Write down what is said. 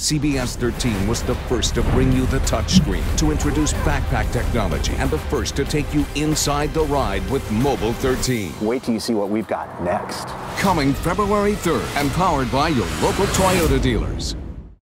CBS 13 was the first to bring you the touchscreen, to introduce backpack technology, and the first to take you inside the ride with Mobile 13. Wait till you see what we've got next. Coming February 3rd and powered by your local Toyota dealers.